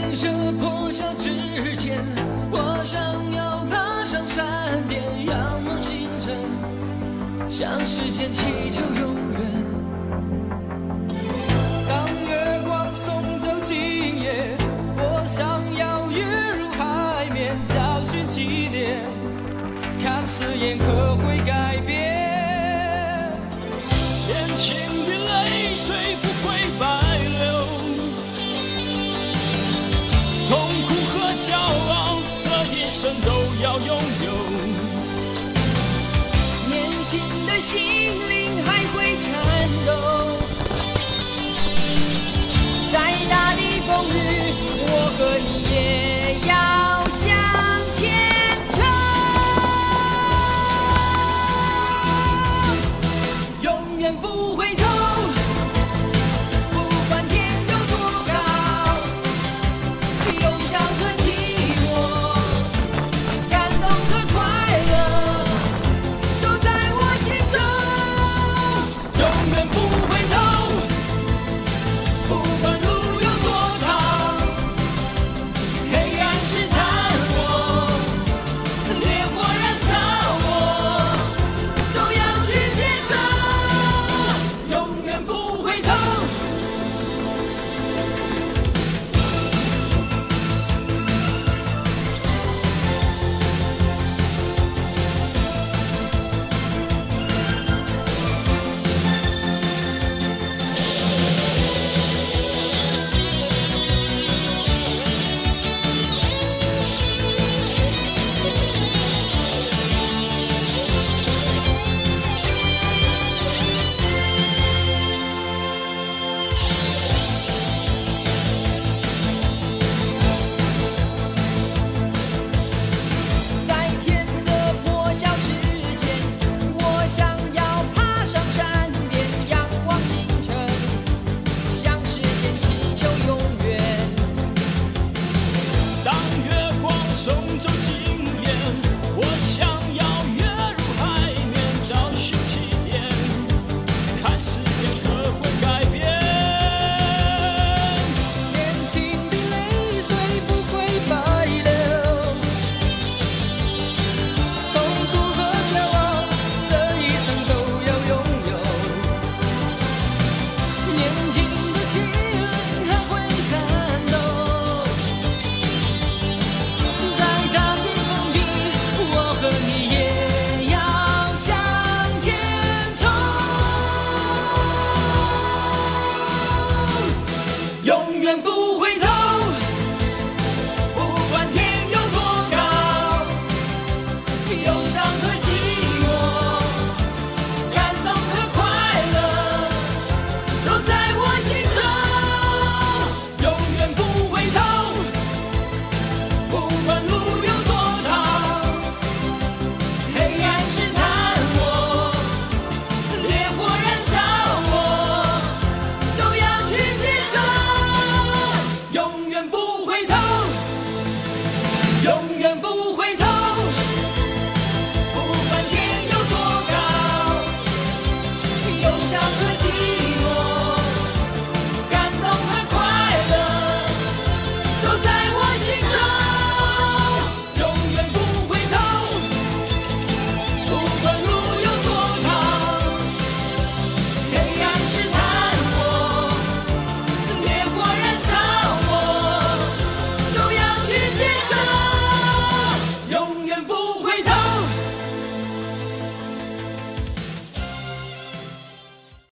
天色破晓之前，我想要爬上山巅，仰望星辰，向时间祈求永远。当月光送走今夜，我想要跃入海面，找寻起点，看誓言可会改变。 眼前的泪水不会白流，痛苦和骄傲这一生都要拥有。 年轻的心灵还会颤抖，再大的风雨，我和你也要向前冲，永远不回头。不管天有多高，忧伤和寂寞，感动和快乐，都在我心中。永远不回头，不管路有多长，黑暗试探我，烈火燃烧我，都要去接受，永远不回头。在天色破晓之前，我想要爬上山巅，仰望星辰，向时间祈求永远。 当月光送走今夜，我想要跃入海面，找寻起点，看誓言可会改变。 年轻的泪水不会白流，痛苦和骄傲这一生都要拥有。年轻